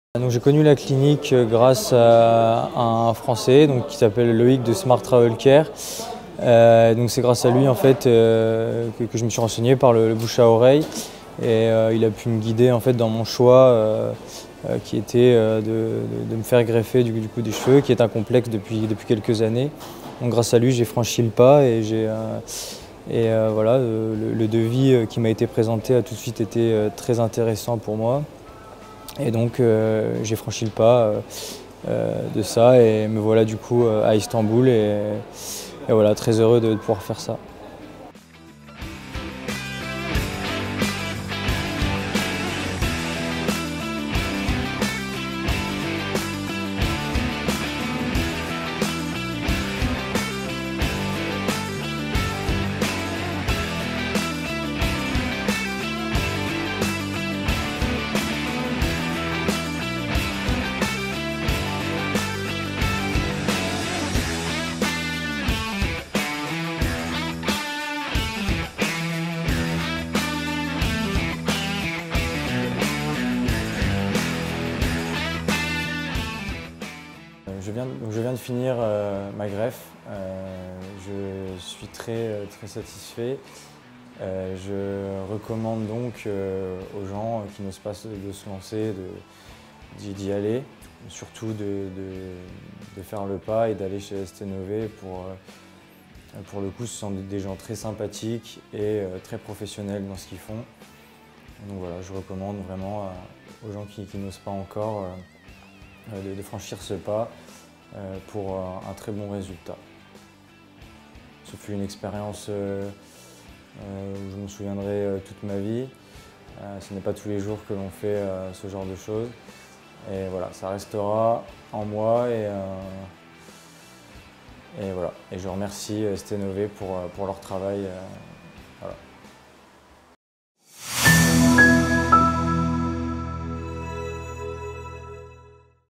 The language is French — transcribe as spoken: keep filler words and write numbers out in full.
J'ai connu la clinique grâce à un Français donc, qui s'appelle Loïc de Smart Travel Care. Euh, c'est grâce à lui en fait, euh, que, que je me suis renseigné par le, le bouche à oreille et euh, il a pu me guider en fait, dans mon choix euh, euh, qui était euh, de, de, de me faire greffer du, du coup, des cheveux, qui est un complexe depuis, depuis quelques années. Donc, grâce à lui, j'ai franchi le pas et, j'ai, euh, et euh, voilà, le, le devis qui m'a été présenté a tout de suite été euh, très intéressant pour moi. Et donc euh, j'ai franchi le pas euh, euh, de ça et me voilà du coup euh, à Istanbul et, et voilà, très heureux de, de pouvoir faire ça. Je viens, donc je viens de finir euh, ma greffe, euh, je suis très, très satisfait. Euh, je recommande donc euh, aux gens qui n'osent pas de se lancer, d'y aller, surtout de, de, de faire le pas et d'aller chez Esténové pour, euh, pour le coup ce sont des gens très sympathiques et euh, très professionnels dans ce qu'ils font. Donc voilà, je recommande vraiment euh, aux gens qui, qui n'osent pas encore euh, de, de franchir ce pas pour un très bon résultat. Ce fut une expérience euh, où je me souviendrai toute ma vie. Ce n'est pas tous les jours que l'on fait ce genre de choses. Et voilà, ça restera en moi et, euh, et voilà. Et je remercie Esténové pour, pour leur travail. Euh, voilà.